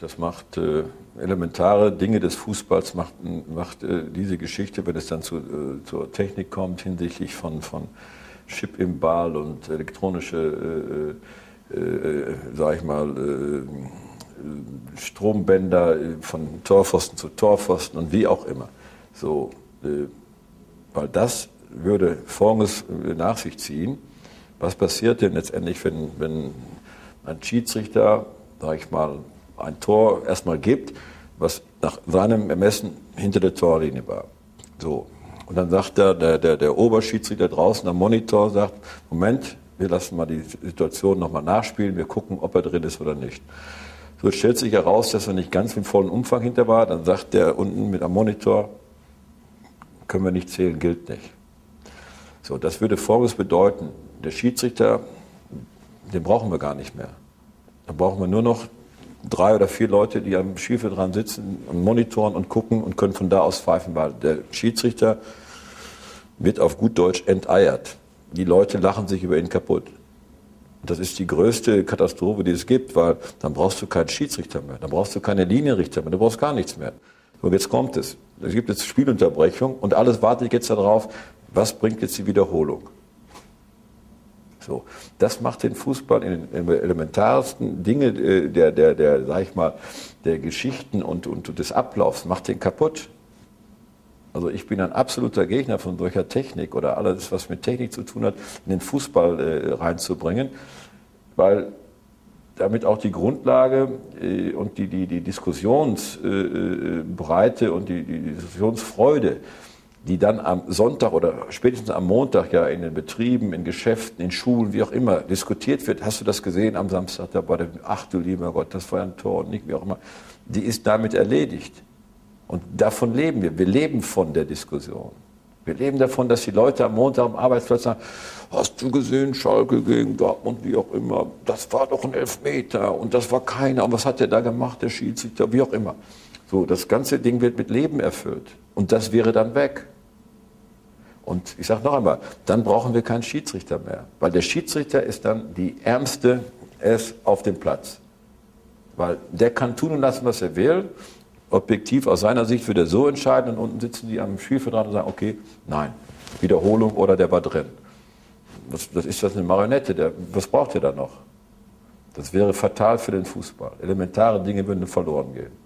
Das macht elementare Dinge des Fußballs, macht diese Geschichte, wenn es dann zur Technik kommt, hinsichtlich von Chip im Ball und elektronische, sag ich mal, Strombänder von Torpfosten zu Torpfosten und wie auch immer. So, weil das würde Folgendes nach sich ziehen. Was passiert denn letztendlich, wenn ein Schiedsrichter, sag ich mal, ein Tor erstmal gibt, was nach seinem Ermessen hinter der Torlinie war. So. Und dann sagt der Oberschiedsrichter draußen am Monitor, sagt, Moment, wir lassen mal die Situation nochmal nachspielen, wir gucken, ob er drin ist oder nicht. So, es stellt sich heraus, dass er nicht ganz im vollen Umfang hinter war, dann sagt der unten mit am Monitor, können wir nicht zählen, gilt nicht. So, das würde Folgendes bedeuten, der Schiedsrichter, den brauchen wir gar nicht mehr. Da brauchen wir nur noch 3 oder 4 Leute, die am Spielfeld dran sitzen und monitoren und gucken und können von da aus pfeifen, weil der Schiedsrichter wird auf gut Deutsch enteiert. Die Leute lachen sich über ihn kaputt. Das ist die größte Katastrophe, die es gibt, weil dann brauchst du keinen Schiedsrichter mehr, dann brauchst du keine Linienrichter mehr, du brauchst gar nichts mehr. Und jetzt kommt es. Es gibt jetzt Spielunterbrechung und alles wartet jetzt darauf, was bringt jetzt die Wiederholung. So, das macht den Fußball in den elementarsten Dinge sag ich mal, der Geschichten und des Ablaufs, macht den kaputt. Also ich bin ein absoluter Gegner von solcher Technik oder alles, was mit Technik zu tun hat, in den Fußball reinzubringen, weil damit auch die Grundlage und die Diskussionsbreite und die Diskussionsfreude, die dann am Sonntag oder spätestens am Montag ja in den Betrieben, in Geschäften, in Schulen, wie auch immer, diskutiert wird. Hast du das gesehen am Samstag da bei dem, ach du lieber Gott, das war ein Tor und nicht, wie auch immer. Die ist damit erledigt. Und davon leben wir. Wir leben von der Diskussion. Wir leben davon, dass die Leute am Montag am Arbeitsplatz sagen, hast du gesehen, Schalke gegen Dortmund, wie auch immer, das war doch ein Elfmeter und das war keiner. Und was hat der da gemacht, der Schiedsrichter, wie auch immer. So, das ganze Ding wird mit Leben erfüllt. Und das wäre dann weg. Und ich sage noch einmal, dann brauchen wir keinen Schiedsrichter mehr. Weil der Schiedsrichter ist dann die ärmste S auf dem Platz. Weil der kann tun und lassen, was er will. Objektiv aus seiner Sicht würde er so entscheiden und unten sitzen die am Spielfeld dran und sagen, okay, nein, Wiederholung oder der war drin. Das ist das eine Marionette, was braucht er da noch? Das wäre fatal für den Fußball. Elementare Dinge würden verloren gehen.